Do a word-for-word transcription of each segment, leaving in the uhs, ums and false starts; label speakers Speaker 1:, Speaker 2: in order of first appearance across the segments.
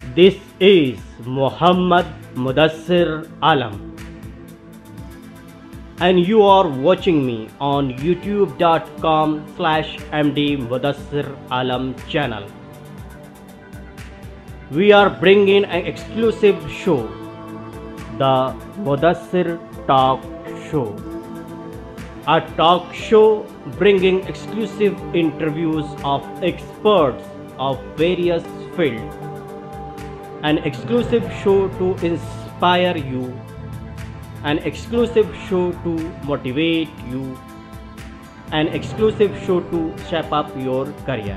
Speaker 1: This is Muhammad Mudassir Alam, and you are watching me on youtube dot com slash M D Mudassir Alam channel. We are bringing an exclusive show, the Mudassir Talk Show, a talk show bringing exclusive interviews of experts of various fields, an exclusive show to inspire you, an exclusive show to motivate you, an exclusive show to shape up your career.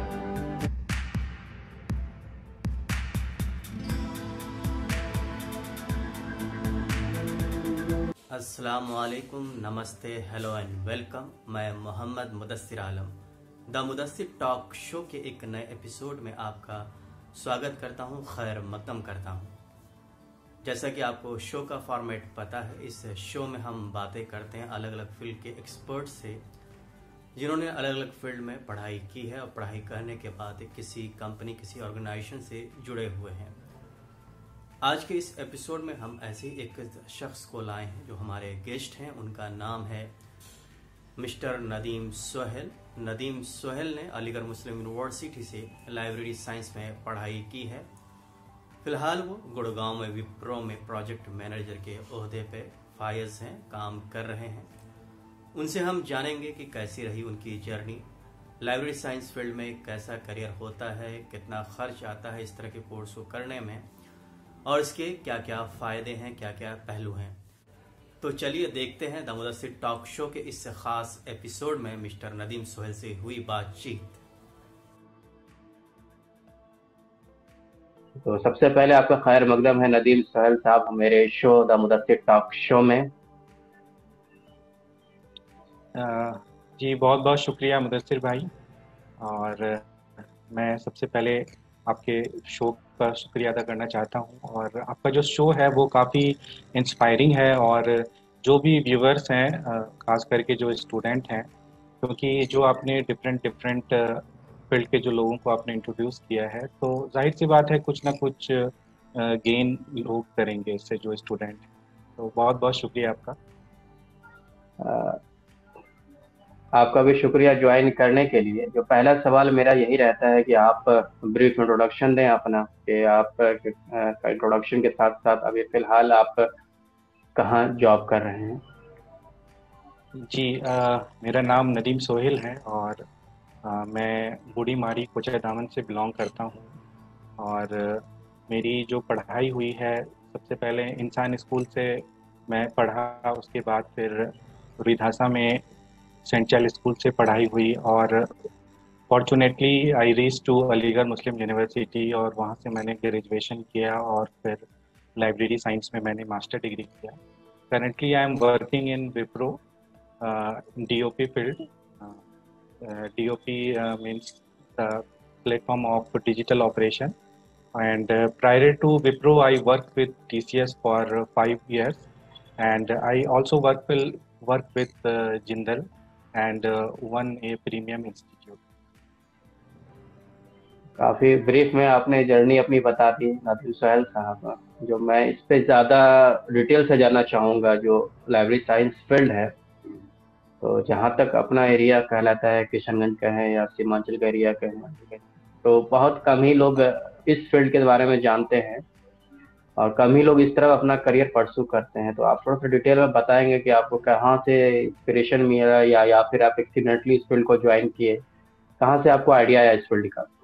Speaker 1: अस्सलामुअलैकुम, नमस्ते, hello and welcome. मैं Mohammad Mudassir Alam the Mudassir talk show के एक नए episode में आपका स्वागत करता हूं, खैर मकदम करता हूं। जैसा कि आपको शो का फॉर्मेट पता है, इस शो में हम बातें करते हैं अलग अलग फील्ड के एक्सपर्ट से, जिन्होंने अलग अलग फील्ड में पढ़ाई की है और पढ़ाई करने के बाद किसी कंपनी, किसी ऑर्गेनाइजेशन से जुड़े हुए हैं। आज के इस एपिसोड में हम ऐसे ही एक शख्स को लाए हैं जो हमारे गेस्ट हैं। उनका नाम है मिस्टर नदीम सोहेल। नदीम सोहेल ने अलीगढ़ मुस्लिम यूनिवर्सिटी से लाइब्रेरी साइंस में पढ़ाई की है। फिलहाल वो गुड़गांव में विप्रो में प्रोजेक्ट मैनेजर के ओहदे पे फायज हैं, काम कर रहे हैं। उनसे हम जानेंगे कि कैसी रही उनकी जर्नी, लाइब्रेरी साइंस फील्ड में कैसा करियर होता है, कितना खर्च आता है इस तरह के कोर्स को करने में, और इसके क्या क्या फायदे हैं, क्या क्या पहलू हैं। तो चलिए देखते हैं द मुदस्सिर टॉक शो के इस खास एपिसोड में मिस्टर नदीम सोहेल से हुई बातचीत।
Speaker 2: तो सबसे पहले आपका खैर मकदम है नदीम सोहेल साहब मेरे show the Mudassir talk show में।
Speaker 3: जी बहुत बहुत शुक्रिया मुदस्सिर भाई। और मैं सबसे पहले आपके शो का शुक्रिया अदा करना चाहता हूं। और आपका जो शो है वो काफ़ी इंस्पायरिंग है, और जो भी व्यूवर्स हैं, खास करके जो स्टूडेंट हैं, क्योंकि जो आपने डिफरेंट डिफरेंट फील्ड के जो लोगों को आपने इंट्रोड्यूस किया है, तो जाहिर सी बात है कुछ ना कुछ गेन लोग करेंगे इससे, जो स्टूडेंट। तो बहुत बहुत शुक्रिया आपका।
Speaker 2: आ, आपका भी शुक्रिया ज्वाइन करने के लिए। जो पहला सवाल मेरा यही रहता है कि आप ब्रीफ इंट्रोडक्शन दें अपना, कि आप का इंट्रोडक्शन के साथ साथ अभी फिलहाल आप कहाँ जॉब कर रहे हैं।
Speaker 3: जी आ, मेरा नाम नदीम सोहेल है, और आ, मैं बूढ़ी मारी कोचा दामन से बिलोंग करता हूँ। और मेरी जो पढ़ाई हुई है, सबसे पहले इंसान स्कूल से मैं पढ़ा, उसके बाद फिर विधासा में सेंट चार्ल्स स्कूल से पढ़ाई हुई, और fortunately I reach to Aligarh Muslim university, और वहाँ से मैंने ग्रेजुएशन किया, और फिर लाइब्रेरी साइंस में मैंने मास्टर डिग्री किया। Currently I am working in Wipro DOP field. DOP means the platform of digital operation, and uh, prior to Wipro I worked with T C S for uh, five years, and I also work will work with uh, Jindal and uh, one a premium institute.
Speaker 2: काफ़ी brief में आपने journey अपनी बता दी नदीम सोहेल साहब। जो मैं इस पे ज़्यादा डिटेल से जानना चाहूँगा, जो लाइब्रेरी साइंस फील्ड है, तो जहाँ तक अपना एरिया कहलाता है, किशनगंज का है या सीमांचल का एरिया का है, तो बहुत कम ही लोग इस फील्ड के बारे में जानते हैं और कम ही लोग इस तरफ अपना करियर परसू करते हैं। तो आप थोड़ा सा डिटेल में बताएंगे कि आपको कहाँ से इंस्पिरेशन मिला, या या फिर आप एक्सीडेंटली इस फील्ड को ज्वाइन किए, कहाँ से आपको आइडिया आया इस फील्ड का।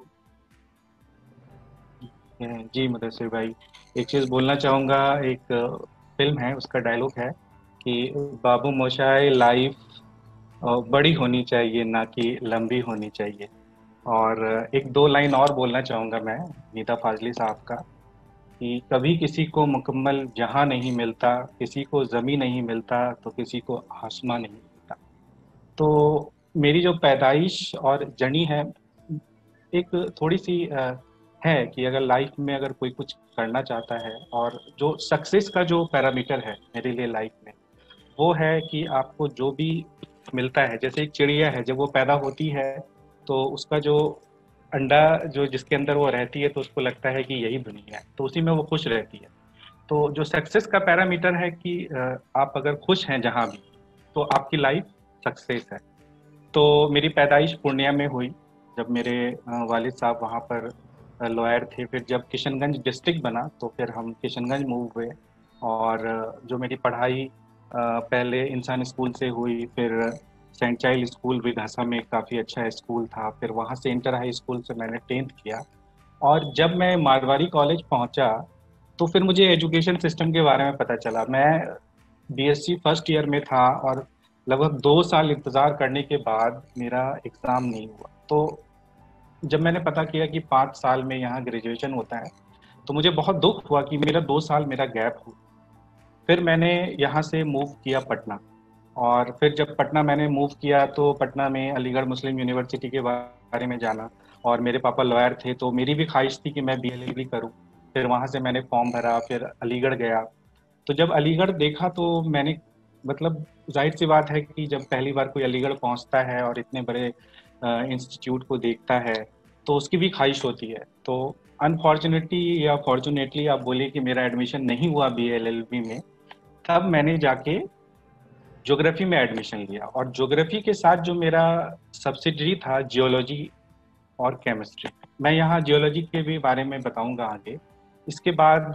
Speaker 3: जी मुदस्सिर भाई, एक चीज़ बोलना चाहूँगा। एक फिल्म है, उसका डायलॉग है कि बाबू मोशाय लाइफ बड़ी होनी चाहिए, ना कि लंबी होनी चाहिए। और एक दो लाइन और बोलना चाहूँगा मैं नीता फाजली साहब का, कि कभी किसी को मुकम्मल जहां नहीं मिलता, किसी को ज़मीं नहीं मिलता, तो किसी को आसमां नहीं मिलता। तो मेरी जो पैदाइश और जर्नी है, एक थोड़ी सी अ, है कि अगर लाइफ में अगर कोई कुछ करना चाहता है, और जो सक्सेस का जो पैरामीटर है मेरे लिए लाइफ में, वो है कि आपको जो भी मिलता है, जैसे एक चिड़िया है, जब वो पैदा होती है तो उसका जो अंडा जो जिसके अंदर वो रहती है तो उसको लगता है कि यही दुनिया है, तो उसी में वो खुश रहती है। तो जो सक्सेस का पैरामीटर है कि आप अगर खुश हैं जहाँ भी, तो आपकी लाइफ सक्सेस है। तो मेरी पैदाइश पूर्णिया में हुई, जब मेरे वालिद साहब वहाँ पर लॉयर थे। फिर जब किशनगंज डिस्ट्रिक्ट बना तो फिर हम किशनगंज मूव हुए, और जो मेरी पढ़ाई पहले इंसान स्कूल से हुई, फिर सेंट चाइल्ड स्कूल विघासा में काफ़ी अच्छा स्कूल था, फिर वहाँ से इंटर हाई स्कूल से मैंने टेंथ किया। और जब मैं मारवाड़ी कॉलेज पहुँचा तो फिर मुझे एजुकेशन सिस्टम के बारे में पता चला। मैं बीएससी फर्स्ट ईयर में था और लगभग दो साल इंतज़ार करने के बाद मेरा एग्ज़ाम नहीं हुआ। तो जब मैंने पता किया कि पाँच साल में यहाँ ग्रेजुएशन होता है, तो मुझे बहुत दुख हुआ कि मेरा दो साल मेरा गैप हुआ। फिर मैंने यहाँ से मूव किया पटना, और फिर जब पटना मैंने मूव किया तो पटना में अलीगढ़ मुस्लिम यूनिवर्सिटी के बारे में जाना, और मेरे पापा लॉयर थे तो मेरी भी ख्वाहिश थी कि मैं बी एल एल बी करूँ। फिर वहाँ से मैंने फॉर्म भरा, फिर अलीगढ़ गया। तो जब अलीगढ़ देखा तो मैंने, मतलब जाहिर सी बात है कि जब पहली बार कोई अलीगढ़ पहुँचता है और इतने बड़े इंस्टीट्यूट को देखता है तो उसकी भी ख्वाहिश होती है। तो अनफॉर्चुनेटली या फॉर्चुनेटली आप बोलिए कि मेरा एडमिशन नहीं हुआ बी एल एल बी में। तब मैंने जाके ज्योग्राफी में एडमिशन लिया, और ज्योग्राफी के साथ जो मेरा सब्सिडरी था जियोलॉजी और केमिस्ट्री। मैं यहाँ जियोलॉजी के भी बारे में बताऊंगा आगे। इसके बाद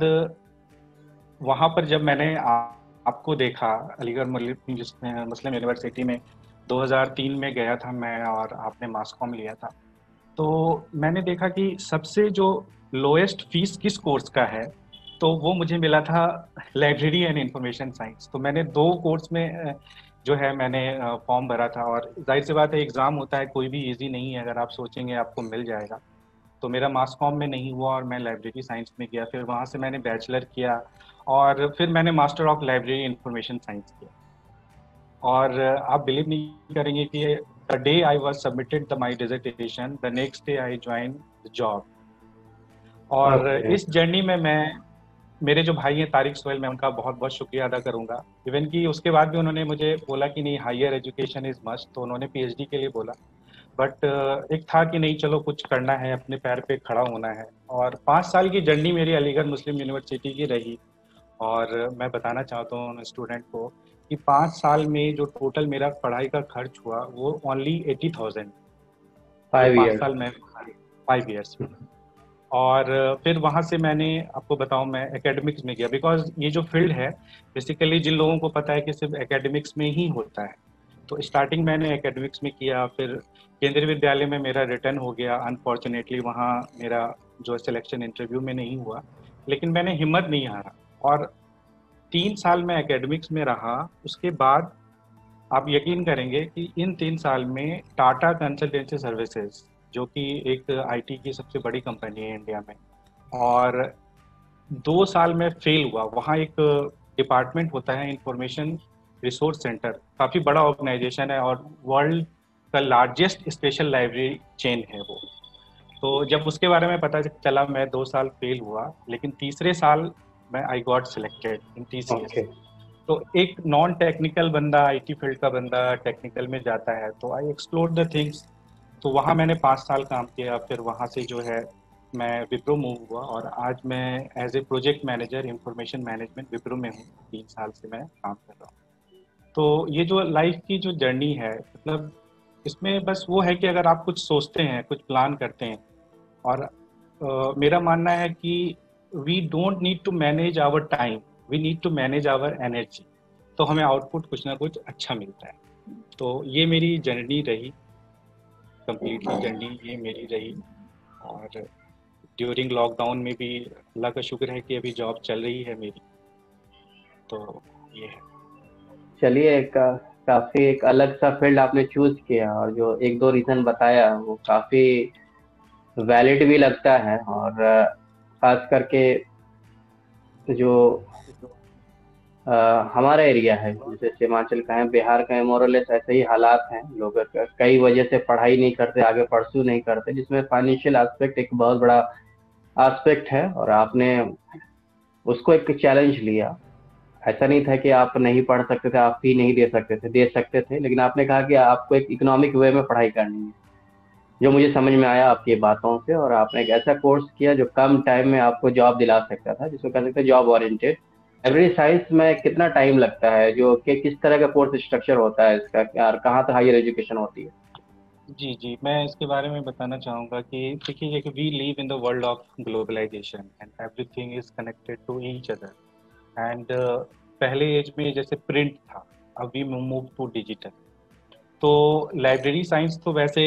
Speaker 3: वहाँ पर जब मैंने आ, आपको देखा अलीगढ़ मुस्लिम यूनिवर्सिटी में, दो हज़ार तीन में गया था मैं, और आपने मास कॉम लिया था। तो मैंने देखा कि सबसे जो लोएस्ट फीस किस कोर्स का है, तो वो मुझे मिला था लाइब्रेरी एंड इंफॉर्मेशन साइंस। तो मैंने दो कोर्स में जो है मैंने फॉर्म भरा था, और जाहिर सी बात है एग्ज़ाम होता है, कोई भी इजी नहीं है। अगर आप सोचेंगे आपको मिल जाएगा, तो मेरा मास कॉम में नहीं हुआ और मैं लाइब्रेरी साइंस में गया। फिर वहाँ से मैंने बैचलर किया, और फिर मैंने master of library information science किया। और आप बिलीव नहीं करेंगे कि the day I was submitted the my dissertation, the next day I join the job. और okay. इस जर्नी में मैं, मेरे जो भाई हैं तारिक सोहेल, मैं उनका बहुत बहुत शुक्रिया अदा करूंगा। इवन कि उसके बाद भी उन्होंने मुझे बोला कि नहीं, हायर एजुकेशन इज मस्ट, तो उन्होंने पीएचडी के लिए बोला। बट एक था कि नहीं, चलो कुछ करना है, अपने पैर पे खड़ा होना है। और पाँच साल की जर्नी मेरी अलीगढ़ मुस्लिम यूनिवर्सिटी की रही। और मैं बताना चाहता हूँ स्टूडेंट को कि पाँच साल में जो टोटल मेरा पढ़ाई का खर्च हुआ वो ओनली एटी थाउजेंड पाँच साल में, फाइव ईयर्स में। और फिर वहाँ से मैंने, आपको बताऊँ, मैं एकेडमिक्स में गया, बिकॉज ये जो फील्ड है बेसिकली जिन लोगों को पता है कि सिर्फ एकेडमिक्स में ही होता है, तो स्टार्टिंग मैंने एकेडमिक्स में किया। फिर केंद्रीय विद्यालय में मेरा रिटर्न हो गया। अनफॉर्चुनेटली वहाँ मेरा जो सिलेक्शन इंटरव्यू में नहीं हुआ, लेकिन मैंने हिम्मत नहीं हारा, और तीन साल में एकेडमिक्स में रहा। उसके बाद आप यकीन करेंगे कि इन तीन साल में टाटा कंसल्टेंसी सर्विसेज, जो कि एक आईटी की सबसे बड़ी कंपनी है इंडिया में, और दो साल में फेल हुआ। वहाँ एक डिपार्टमेंट होता है इंफॉर्मेशन रिसोर्स सेंटर, काफ़ी बड़ा ऑर्गेनाइजेशन है और वर्ल्ड का लार्जेस्ट स्पेशल लाइब्रेरी चेन है वो। तो जब उसके बारे में पता चला, मैं दो साल फेल हुआ, लेकिन तीसरे साल मैं I got selected in TCS. तो एक नॉन टेक्निकल बंदा, आईटी फील्ड का बंदा टेक्निकल में जाता है, तो आई एक्सप्लोर द थिंग्स। तो वहाँ मैंने पाँच साल काम किया। फिर वहाँ से जो है मैं विप्रो मूव हुआ, और आज मैं as a project manager information management Wipro में हूँ। तीन साल से मैं काम कर रहा हूँ। तो ये जो लाइफ की जो जर्नी है, मतलब इसमें बस वो है कि अगर आप कुछ सोचते हैं, कुछ प्लान करते हैं, और uh, मेरा मानना है कि we don't need to manage our time, we need to manage our energy, तो हमें आउटपुट कुछ ना कुछ अच्छा मिलता है। तो ये मेरी जर्नी रही, कंप्लीटली जर्नी ये मेरी रही। और ड्यूरिंग लॉकडाउन में भी अल्लाह का शुक्र है कि अभी जॉब चल रही है मेरी। तो ये है।
Speaker 2: चलिए, का, काफी एक अलग सा फील्ड आपने चूज किया, और जो एक दो रीजन बताया वो काफी वैलिड भी लगता है। और खास करके जो आ, हमारा एरिया है, जैसे सीमांचल का है, बिहार का है, मोरलेस ऐसे ही हालात हैं। लोग कई वजह से पढ़ाई नहीं करते, आगे परस्यू नहीं करते, जिसमें फाइनेंशियल एस्पेक्ट एक बहुत बड़ा एस्पेक्ट है। और आपने उसको एक चैलेंज लिया। ऐसा नहीं था कि आप नहीं पढ़ सकते थे, आप फी नहीं दे सकते थे, दे सकते थे, लेकिन आपने कहा कि आपको एक इकोनॉमिक वे में पढ़ाई करनी है। जो मुझे समझ में आया आपकी बातों से, और आपने एक ऐसा कोर्स किया जो कम टाइम में आपको जॉब दिला सकता था, जिसको कह सकते हैं जॉब ओरिएंटेड। लाइब्रेरी साइंस में कितना टाइम लगता है, जो कि किस तरह का कोर्स स्ट्रक्चर होता है इसका, क्या- और कहाँ तक हायर एजुकेशन होती है?
Speaker 3: जी जी, मैं इसके बारे में बताना चाहूँगा कि देखिए कि we live in the world of globalization and everything is connected to each other. And पहले एज में जैसे प्रिंट था, अब वी मूव टू डिजिटल। तो लाइब्रेरी साइंस तो वैसे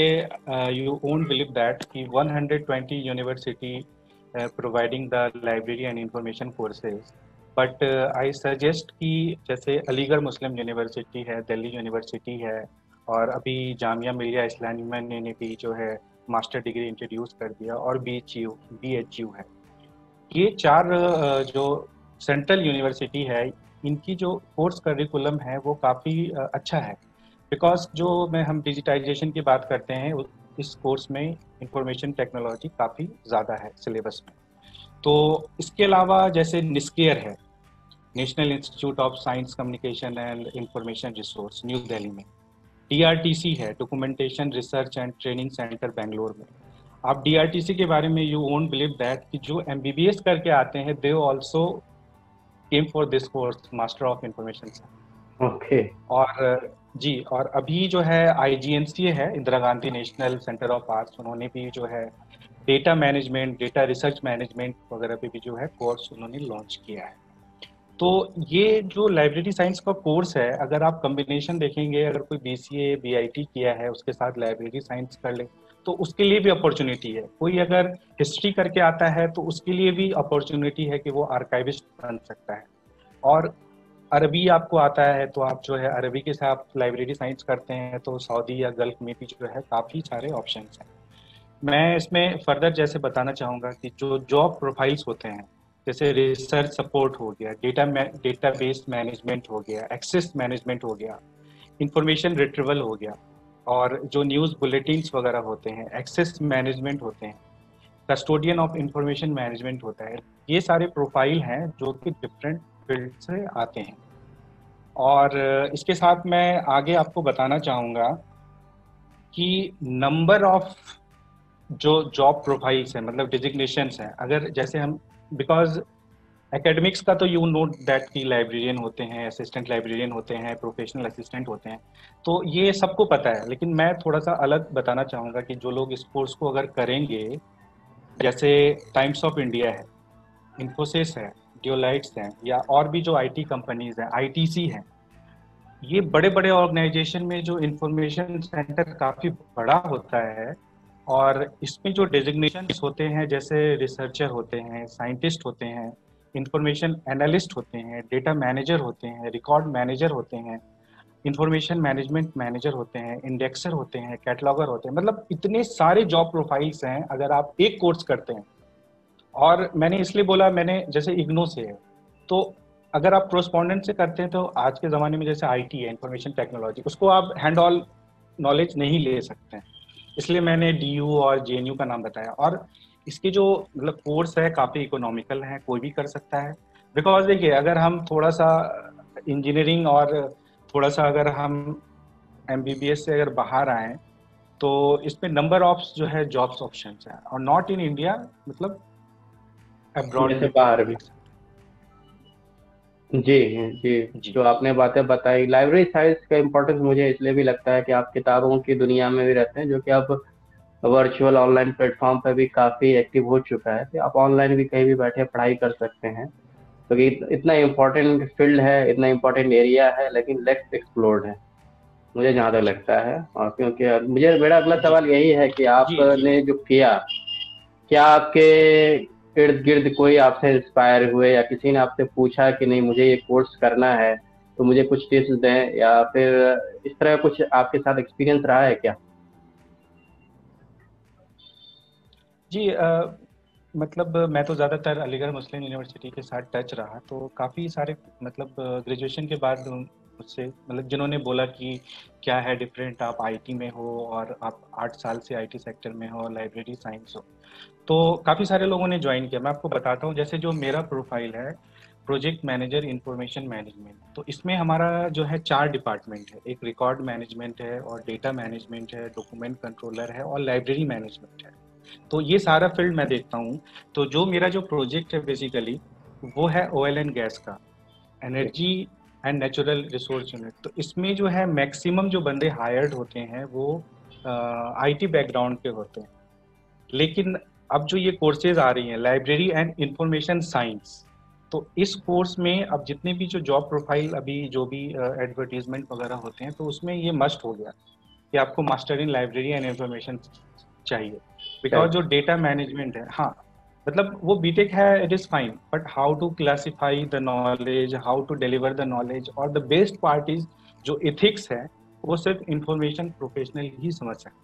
Speaker 3: यू ओंट बिलीव दैट कि one hundred twenty university providing the library and information courses. But I suggest कि जैसे अलीगढ़ मुस्लिम यूनिवर्सिटी है, दिल्ली यूनिवर्सिटी है, और अभी जामिया मिलिया इस्लामिया ने ने भी जो है मास्टर डिग्री इंट्रोड्यूस कर दिया, और B H U B H U है। ये चार अ, जो सेंट्रल यूनिवर्सिटी है, इनकी जो कोर्स करिकुलम है वो काफ़ी अच्छा है। बिकॉज जो मैं हम डिजिटाइजेशन की बात करते हैं, उस- इस कोर्स में इंफॉर्मेशन टेक्नोलॉजी काफ़ी ज़्यादा है सिलेबस में। तो इसके अलावा जैसे निस्केयर है, national institute of science communication and information resource, new Delhi में। डी आर टी सी है, documentation research and training centre, Bangalore में। आप डी आर टी सी के बारे में यू वोंट बिलीव दैट कि जो एम बी बी एस करके आते हैं, they also came for this course, master of information.
Speaker 2: Okay.
Speaker 3: और जी, और अभी जो है आई जी एन सी है, Indira Gandhi national centre of arts, उन्होंने भी जो है data management, data research management वगैरह पे भी जो है कोर्स उन्होंने लॉन्च किया है। तो ये जो लाइब्रेरी साइंस का कोर्स है, अगर आप कॉम्बिनेशन देखेंगे, अगर कोई B C A B I T किया है उसके साथ लाइब्रेरी साइंस कर ले, तो उसके लिए भी अपॉर्चुनिटी है। कोई अगर हिस्ट्री करके आता है तो उसके लिए भी अपॉर्चुनिटी है कि वो आर्काइविस्ट बन सकता है। और अरबी आपको आता है तो आप जो है अरबी के साथ लाइब्रेरी साइंस करते हैं तो सऊदी या गल्फ में भी जो है काफ़ी सारे ऑप्शंस हैं। मैं इसमें फर्दर जैसे बताना चाहूँगा कि जो जॉब प्रोफाइल्स होते हैं, जैसे रिसर्च सपोर्ट हो गया, डेटा डेटा बेस मैनेजमेंट हो गया, एक्सेस मैनेजमेंट हो गया, इंफॉर्मेशन रिट्रीवल हो गया, और जो न्यूज़ बुलेटिन्स वगैरह होते हैं, एक्सेस मैनेजमेंट होते हैं, कस्टोडियन ऑफ इंफॉर्मेशन मैनेजमेंट होता है। ये सारे प्रोफाइल हैं जो कि डिफरेंट फील्ड से आते हैं। और इसके साथ मैं आगे आपको बताना चाहूँगा कि नंबर ऑफ जो जॉब प्रोफाइल्स हैं, मतलब डिजिग्नेशंस हैं, अगर जैसे हम, बिकॉज एकेडमिक्स का तो यू नो दैट की लाइब्रेरियन होते हैं, असिस्टेंट लाइब्रेरियन होते हैं, प्रोफेशनल असिस्टेंट होते हैं, तो ये सबको पता है। लेकिन मैं थोड़ा सा अलग बताना चाहूँगा कि जो लोग इस कोर्स को अगर करेंगे, जैसे टाइम्स ऑफ इंडिया है, इन्फोसिस है, डियोलाइट्स हैं, या और भी जो आई टी कंपनीज हैं, आई टी सी हैं, ये बड़े बड़े ऑर्गेनाइजेशन में जो इंफॉर्मेशन सेंटर काफ़ी बड़ा होता है, और इसमें जो डेजिग्नेशन होते हैं, जैसे रिसर्चर होते हैं, साइंटिस्ट होते हैं, इंफॉर्मेशन एनालिस्ट होते हैं, डेटा मैनेजर होते हैं, रिकॉर्ड मैनेजर होते हैं, इंफॉर्मेशन मैनेजमेंट मैनेजर होते हैं, इंडेक्सर होते हैं, कैटलॉगर होते हैं, मतलब इतने सारे जॉब प्रोफाइल्स हैं अगर आप एक कोर्स करते हैं। और मैंने इसलिए बोला, मैंने जैसे इग्नो से है, तो अगर आप कोरस्पॉन्डेंट से करते हैं तो आज के ज़माने में जैसे आईटी है, इंफॉर्मेशन टेक्नोलॉजी, उसको आप हैंड ऑल नॉलेज नहीं ले सकते हैं। इसलिए मैंने डीयू और जेएनयू का नाम बताया। और इसके जो मतलब कोर्स है काफ़ी इकोनॉमिकल है, कोई भी कर सकता है। बिकॉज देखिए, अगर हम थोड़ा सा इंजीनियरिंग और थोड़ा सा अगर हम एमबीबीएस से अगर बाहर आए, तो इसमें नंबर ऑफ जो है जॉब्स ऑप्शंस हैं, और नॉट इन इंडिया, मतलब अब्रॉड
Speaker 2: जैसे
Speaker 3: में भी
Speaker 2: बाहर
Speaker 3: आप
Speaker 2: भी।
Speaker 3: कर सकते
Speaker 2: जी। जी।
Speaker 3: हैं। जी
Speaker 2: जो आपने बातें बताई, लाइब्रेरी साइंस का इम्पोर्टेंस मुझे इसलिए भी लगता है कि आप किताबों की दुनिया में भी रहते हैं, जो कि आप वर्चुअल ऑनलाइन प्लेटफॉर्म पर भी काफ़ी एक्टिव हो चुका है, कि आप ऑनलाइन भी कहीं भी बैठे पढ़ाई कर सकते हैं। तो ये इतना इम्पोर्टेंट फील्ड है, इतना इम्पोर्टेंट एरिया है, लेकिन लेस एक्सप्लोर्ड है, मुझे जहाँ तक लगता है। और क्योंकि मुझे, मेरा अगला
Speaker 3: जी
Speaker 2: सवाल यही है कि
Speaker 3: जी जी
Speaker 2: आपने जो किया, क्या आपके इर्द गिर्द कोई आपसे इंस्पायर हुए, या किसी ने आपसे पूछा कि नहीं मुझे ये कोर्स करना है, तो मुझे कुछ टिप्स दें, या फिर इस तरह कुछ आपके साथ एक्सपीरियंस रहा है क्या?
Speaker 3: जी अ, मतलब मैं तो ज़्यादातर अलीगढ़ मुस्लिम यूनिवर्सिटी के साथ टच रहा, तो काफ़ी सारे मतलब ग्रेजुएशन के बाद मुझसे, मतलब जिन्होंने बोला कि क्या है डिफरेंट, आप आईटी में हो और आप आठ साल से आईटी सेक्टर में हो, लाइब्रेरी साइंस हो, तो काफ़ी सारे लोगों ने ज्वाइन किया। मैं आपको बताता हूँ, जैसे जो मेरा प्रोफाइल है, प्रोजेक्ट मैनेजर इंफॉर्मेशन मैनेजमेंट। तो इसमें हमारा जो है चार डिपार्टमेंट है, एक रिकॉर्ड मैनेजमेंट है और डेटा मैनेजमेंट है, डॉक्यूमेंट कंट्रोलर है और लाइब्रेरी मैनेजमेंट है। तो ये सारा फील्ड मैं देखता हूँ। तो जो मेरा जो प्रोजेक्ट है बेसिकली वो है ऑयल एंड गैस का, energy and natural resource unit. तो इसमें जो है मैक्सिमम जो बंदे हायर्ड होते हैं वो आईटी बैकग्राउंड के होते हैं। लेकिन अब जो ये कोर्सेज आ रही हैं लाइब्रेरी एंड इंफॉर्मेशन साइंस, तो इस कोर्स में अब जितने भी जो जॉब प्रोफाइल अभी जो भी एडवर्टीजमेंट वगैरह होते हैं तो उसमें ये मस्ट हो गया कि आपको master in library and information चाहिए। बिकॉज जो डेटा मैनेजमेंट है, हाँ मतलब वो बीटेक है, it is fine, but how to classify the knowledge, how to deliver the knowledge, और द बेस्ट पार्ट इज जो इथिक्स है वो सिर्फ इंफॉर्मेशन प्रोफेशनल ही समझ सकते।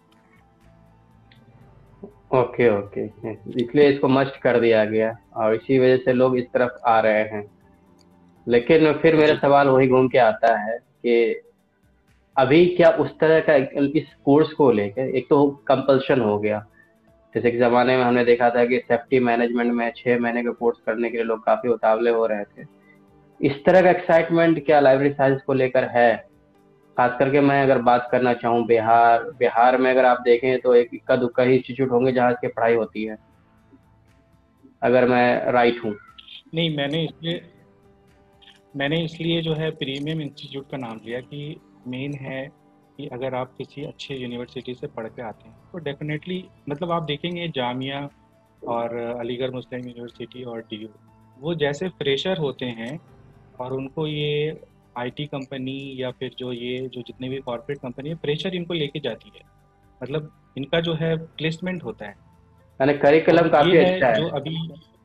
Speaker 2: ओके ओके, इसलिए इसको मस्ट कर दिया गया और इसी वजह से लोग इस तरफ आ रहे हैं। लेकिन फिर मेरा सवाल वही घूम के आता है कि अभी क्या उस तरह का इस कोर्स को लेकर, एक तो कंपल्शन हो गया, जैसे कि ज़माने में हमने देखा था कि सेफ्टी मैनेजमेंट में छः महीने का कोर्स करने के लिए लोग काफ़ी उतावले हो रहे थे। इस तरह का एक्साइटमेंट क्या लाइब्रेरी साइंस को लेकर है? खास करके मैं अगर बात करना चाहूँ बिहार बिहार में अगर आप देखें तो एक इक्का दुक्का ही इंस्टीट्यूट होंगे जहाँ इसकी पढ़ाई होती है, अगर मैं राइट हूँ।
Speaker 3: नहीं, मैंने इसलिए मैंने इसलिए जो है प्रीमियम इंस्टीट्यूट का नाम लिया कि मेन है कि अगर आप किसी अच्छे यूनिवर्सिटी से पढ़ के आते हैं तो डेफिनेटली मतलब आप देखेंगे जामिया और अलीगढ़ मुस्लिम यूनिवर्सिटी और डीयू, वो जैसे फ्रेशर होते हैं और उनको ये आईटी कंपनी या फिर जो ये जो जितने भी कॉर्पोरेट कंपनी है फ्रेशर इनको लेके जाती है, मतलब इनका जो है प्लेसमेंट होता है।
Speaker 2: यानी करिकुलम काफ़ी अच्छा है
Speaker 3: जो अभी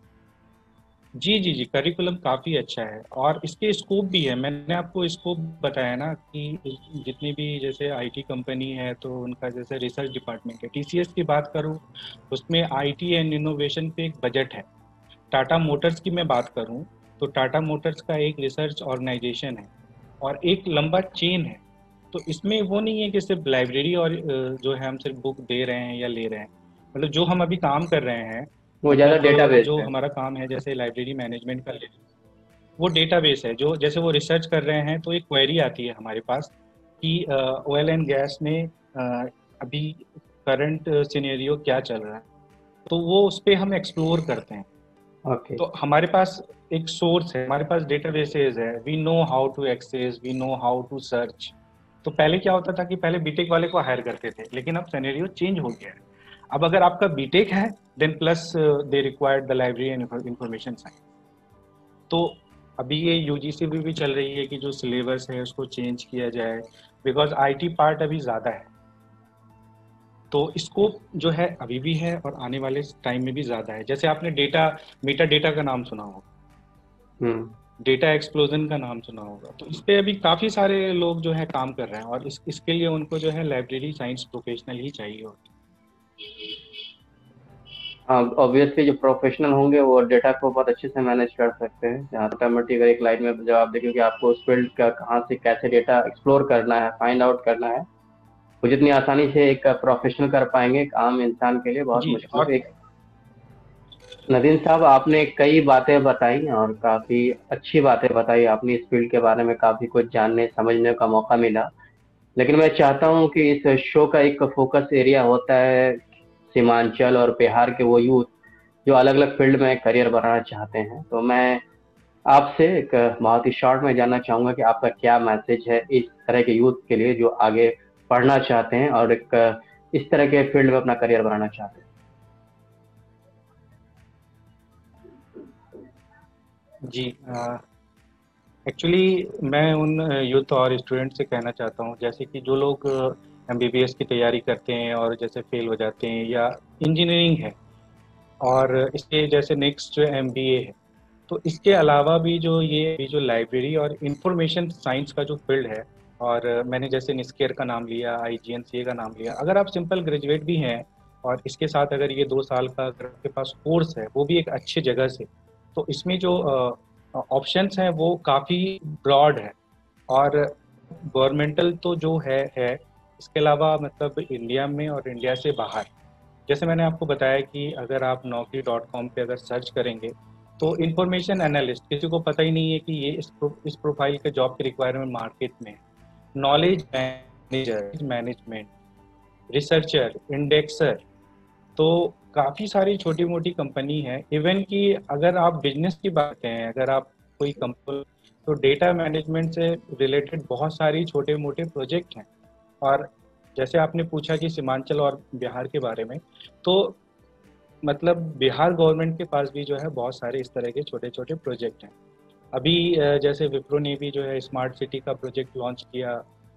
Speaker 3: जी जी जी करिकुलम काफ़ी अच्छा है और इसके स्कोप भी है। मैंने आपको स्कोप बताया ना कि जितनी भी जैसे आईटी कंपनी है तो उनका जैसे रिसर्च डिपार्टमेंट है। टीसीएस की बात करूँ उसमें आईटी एंड इनोवेशन पे एक बजट है। टाटा मोटर्स की मैं बात करूँ तो टाटा मोटर्स का एक रिसर्च ऑर्गेनाइजेशन है और एक लंबा चेन है। तो इसमें वो नहीं है कि सिर्फ लाइब्रेरी और जो है हम सिर्फ बुक दे रहे हैं या ले रहे हैं, मतलब जो हम अभी काम कर रहे हैं
Speaker 2: वो ज़्यादा
Speaker 3: मतलब
Speaker 2: डेटाबेस
Speaker 3: जो
Speaker 2: है।
Speaker 3: हमारा काम है जैसे लाइब्रेरी मैनेजमेंट का, वो डेटाबेस है। जो जैसे वो रिसर्च कर रहे हैं तो एक क्वेरी आती है हमारे पास कि ऑयल एंड गैस में uh, अभी करंट सिनेरियो क्या चल रहा है, तो वो उस पर हम एक्सप्लोर करते हैं।
Speaker 2: ओके।
Speaker 3: तो हमारे पास एक सोर्स है, हमारे पास डेटाबेसेस है, we know how to access, we know how to search. तो पहले क्या होता था कि पहले बीटेक वाले को हायर करते थे, लेकिन अब सिनेरियो चेंज हो गया है। अब अगर आपका बीटेक है then plus they required the library and information science. तो अभी ये यूजीसी भी, भी चल रही है कि जो सिलेबस है उसको चेंज किया जाए बिकॉज आईटी पार्ट अभी ज़्यादा है। तो स्कोप जो है अभी भी है और आने वाले टाइम में भी ज़्यादा है। जैसे आपने डेटा मेटा डेटा का नाम सुना होगा, डेटा एक्सप्लोजन का नाम सुना होगा, तो इस पे अभी काफ़ी सारे लोग जो है काम कर रहे हैं और इस इसके लिए उनको जो है लाइब्रेरी साइंस प्रोफेशनल ही चाहिए होती है।
Speaker 2: हाँ, ऑब्वियसली जो प्रोफेशनल होंगे वो डेटा को बहुत अच्छे से मैनेज कर सकते हैं। जहाँ मोटामोटी अगर एक लाइन में जवाब देखें कि आपको उस फील्ड का कहाँ से कैसे डेटा एक्सप्लोर करना है, फाइंड आउट करना है, वो जितनी आसानी से एक प्रोफेशनल कर पाएंगे एक आम इंसान के लिए बहुत मुश्किल है। एक नदीम साहब, आपने कई बातें बताई और काफ़ी अच्छी बातें बताई, आपने इस फील्ड के बारे में काफ़ी कुछ जानने समझने का मौका मिला। लेकिन मैं चाहता हूँ कि इस शो का एक फोकस एरिया होता है सीमांचल और बिहार के वो यूथ जो अलग अलग फील्ड में करियर बनाना चाहते हैं। तो मैं आपसे एक बहुत ही शॉर्ट में जानना चाहूँगा कि आपका क्या मैसेज है इस तरह के यूथ के लिए जो आगे पढ़ना चाहते हैं और एक इस तरह के फील्ड में अपना करियर बनाना चाहते हैं।
Speaker 3: जी एक्चुअली मैं उन यूथ और स्टूडेंट से कहना चाहता हूँ जैसे कि जो लोग एमबीबीएस की तैयारी करते हैं और जैसे फेल हो जाते हैं, या इंजीनियरिंग है और इसके जैसे नेक्स्ट एमबीए है, तो इसके अलावा भी जो ये जो लाइब्रेरी और इंफॉर्मेशन साइंस का जो फील्ड है, और मैंने जैसे निस्केयर का नाम लिया, आईजीएनसीए का नाम लिया, अगर आप सिंपल ग्रेजुएट भी हैं और इसके साथ अगर ये दो साल का अगर आपके पास कोर्स है वो भी एक अच्छी जगह से, तो इसमें जो ऑप्शंस हैं वो काफ़ी ब्रॉड है। और गवर्नमेंटल तो जो है है इसके अलावा मतलब इंडिया में और इंडिया से बाहर, जैसे मैंने आपको बताया कि अगर आप नौकरी डॉट कॉम पर अगर सर्च करेंगे तो इंफॉर्मेशन एनालिस्ट, किसी को पता ही नहीं है कि ये इस प्रो, इस प्रोफाइल के जॉब के रिक्वायरमेंट मार्केट में। Knowledge manager, management, researcher, indexer, तो काफ़ी सारी छोटी मोटी कंपनी है। इवन कि अगर आप बिजनेस की बात करें, अगर आप कोई कंपनी, तो डेटा मैनेजमेंट से रिलेटेड बहुत सारी छोटे मोटे प्रोजेक्ट हैं। और जैसे आपने पूछा कि सीमांचल और बिहार के बारे में, तो मतलब बिहार गवर्नमेंट के पास भी जो है बहुत सारे इस तरह के छोटे छोटे प्रोजेक्ट हैं। अभी जैसे विप्रो ने भी जो है स्मार्ट सिटी का प्रोजेक्ट लॉन्च किया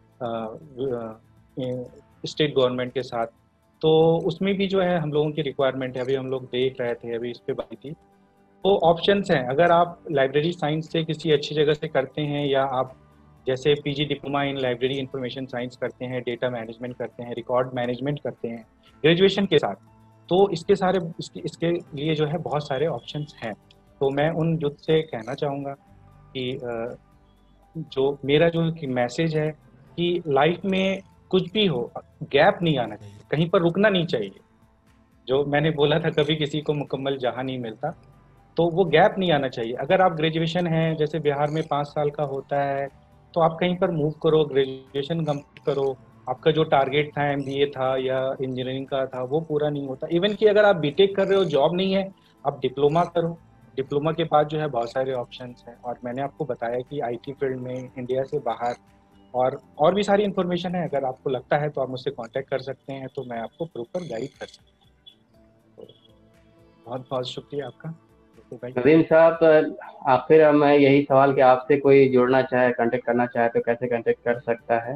Speaker 3: स्टेट गवर्नमेंट के साथ, तो उसमें भी जो है हम लोगों की रिक्वायरमेंट है, अभी हम लोग देख रहे थे, अभी इस पे बात थी। तो ऑप्शंस हैं, अगर आप लाइब्रेरी साइंस से किसी अच्छी जगह से करते हैं, या आप जैसे PG diploma in library information science करते हैं, डेटा मैनेजमेंट करते हैं, रिकॉर्ड मैनेजमेंट करते हैं ग्रेजुएशन के साथ, तो इसके सारे इसके, इसके लिए जो है बहुत सारे ऑप्शंस हैं। तो मैं उन युद्ध से कहना चाहूँगा कि जो मेरा जो मैसेज है कि लाइफ में कुछ भी हो, गैप नहीं आना चाहिए, कहीं पर रुकना नहीं चाहिए। जो मैंने बोला था, कभी किसी को मुकम्मल जहाँ नहीं मिलता, तो वो गैप नहीं आना चाहिए। अगर आप ग्रेजुएशन है, जैसे बिहार में पाँच साल का होता है, तो आप कहीं पर मूव करो, ग्रेजुएशन कंप्लीट करो। आपका जो टारगेट था, एमबीए था या इंजीनियरिंग का था, वो पूरा नहीं होता। इवन कि अगर आप बीटेक कर रहे हो, जॉब नहीं है, आप डिप्लोमा करो। डिप्लोमा के बाद जो है बहुत सारे ऑप्शंस हैं, और मैंने आपको बताया कि आईटी फील्ड में इंडिया से बाहर और और भी सारी इन्फॉर्मेशन है। अगर आपको लगता है तो आप मुझसे कांटेक्ट कर सकते हैं, तो मैं आपको प्रॉपर गाइड कर सकता हूँ। तो बहुत बहुत शुक्रिया आपका
Speaker 2: नदीम साहब। आखिर मैं यही सवाल कि आपसे कोई जुड़ना चाहे, कांटेक्ट करना चाहे, तो कैसे कांटेक्ट कर सकता है?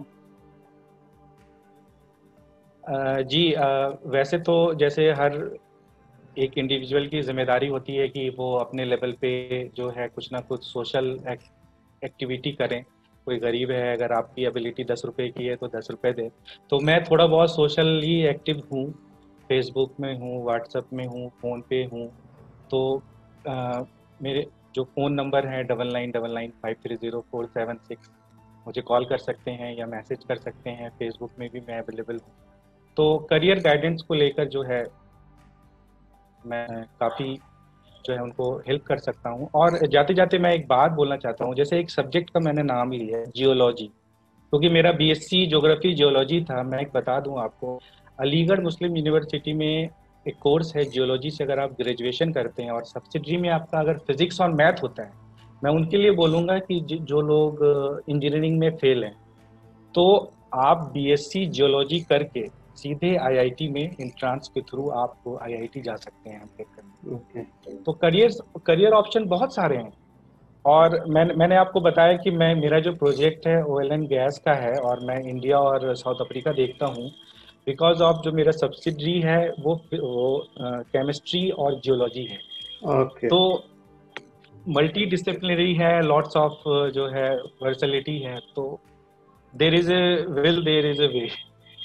Speaker 3: आ, जी आ, वैसे तो जैसे हर एक इंडिविजुअल की जिम्मेदारी होती है कि वो अपने लेवल पे जो है कुछ ना कुछ सोशल एक्टिविटी करें। कोई गरीब है, अगर आपकी एबिलिटी दस रुपए की है तो दस रुपए दे। तो मैं थोड़ा बहुत सोशली एक्टिव हूँ, फेसबुक में हूँ, व्हाट्सएप में हूँ, फ़ोन पे हूँ। तो आ, मेरे जो फ़ोन नंबर है double nine double nine five three zero four seven six, मुझे कॉल कर सकते हैं या मैसेज कर सकते हैं। फेसबुक में भी मैं अवेलेबल हूँ। तो करियर गाइडेंस को लेकर जो है मैं काफ़ी जो है उनको हेल्प कर सकता हूँ। और जाते जाते मैं एक बात बोलना चाहता हूँ, जैसे एक सब्जेक्ट का मैंने नाम लिया है जियोलॉजी, क्योंकि मेरा बीएससी ज्योग्राफी जियोलॉजी था। मैं एक बता दूँ आपको, अलीगढ़ मुस्लिम यूनिवर्सिटी में एक कोर्स है जियोलॉजी से। अगर आप ग्रेजुएशन करते हैं और सब्सिडरी में आपका अगर फिजिक्स और मैथ होता है, मैं उनके लिए बोलूँगा कि जो लोग इंजीनियरिंग में फेल हैं, तो आप बीएससी जियोलॉजी करके सीधे आईआईटी में एंट्रांस के थ्रू आप आईआईटी जा सकते हैं एमटेक करने। okay. तो करियर करियर ऑप्शन बहुत सारे हैं। और मैंने मैंने आपको बताया कि मैं मेरा जो प्रोजेक्ट है ऑयल एंड गैस का है, और मैं इंडिया और साउथ अफ्रीका देखता हूँ, बिकॉज ऑफ जो मेरा सब्सिडरी है वो वो केमिस्ट्री और जियोलॉजी है।
Speaker 2: okay.
Speaker 3: तो मल्टी डिसिप्लिनरी है, लॉट्स ऑफ जो है वर्सैलिटी है। तो there is a will, there is a way.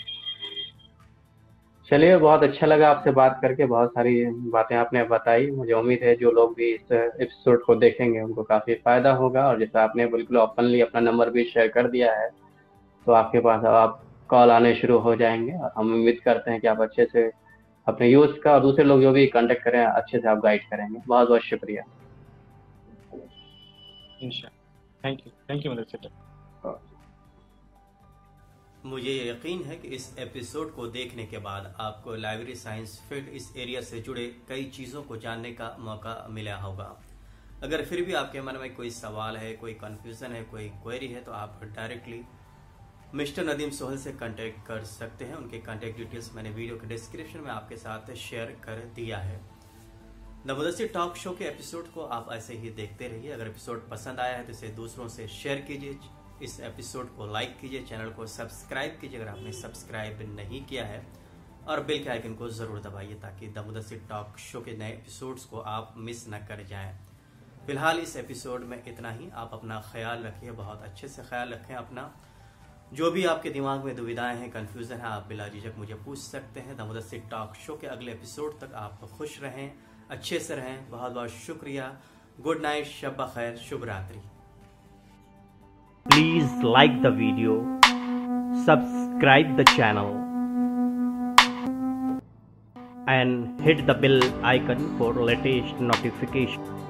Speaker 2: चलिए, बहुत अच्छा लगा आपसे बात करके, बहुत सारी बातें आपने बताई। मुझे उम्मीद है जो लोग भी इस एपिसोड को देखेंगे उनको काफ़ी फायदा होगा। और जैसे आपने बिल्कुल ओपनली अपना नंबर भी शेयर कर दिया है, तो आपके पास अब आप कॉल आने शुरू हो जाएंगे। और हम उम्मीद करते हैं कि आप अच्छे से अपने यूथ का और दूसरे लोग जो भी कांटेक्ट करें, अच्छे से आप गाइड करेंगे। बहुत बहुत शुक्रिया।
Speaker 3: Thank you thank you Mudassir.
Speaker 1: मुझे यकीन है कि इस एपिसोड को देखने के बाद आपको लाइब्रेरी साइंस फील्ड इस एरिया से जुड़े कई चीज़ों को जानने का मौका मिला होगा। अगर फिर भी आपके मन में कोई सवाल है, कोई कंफ्यूजन है, कोई क्वेरी है, तो आप डायरेक्टली मिस्टर नदीम सोहेल से कांटेक्ट कर सकते हैं। उनके कांटेक्ट डिटेल्स मैंने वीडियो के डिस्क्रिप्शन में आपके साथ शेयर कर दिया है। द मुदस्सिर टॉक शो के एपिसोड को आप ऐसे ही देखते रहिए। अगर एपिसोड पसंद आया है तो इसे दूसरों से शेयर कीजिए, इस एपिसोड को लाइक कीजिए, चैनल को सब्सक्राइब कीजिए अगर आपने सब्सक्राइब नहीं किया है, और बेल के आइकन को जरूर दबाइए ताकि द मुदस्सिर टॉक शो के नए एपिसोड्स को आप मिस न कर जाएं। फिलहाल इस एपिसोड में इतना ही। आप अपना ख्याल रखिए, बहुत अच्छे से ख्याल रखें अपना। जो भी आपके दिमाग में दुविधाएं हैं, कंफ्यूजन है, आप बिला झिझक मुझे पूछ सकते हैं। द मुदस्सिर टॉक शो के अगले एपिसोड तक आप खुश रहें, अच्छे से रहें। बहुत बहुत शुक्रिया। गुड नाइट, शब खैर, शुभ रात्रि।
Speaker 4: Please like the video, subscribe the channel and hit the bell icon for latest notification.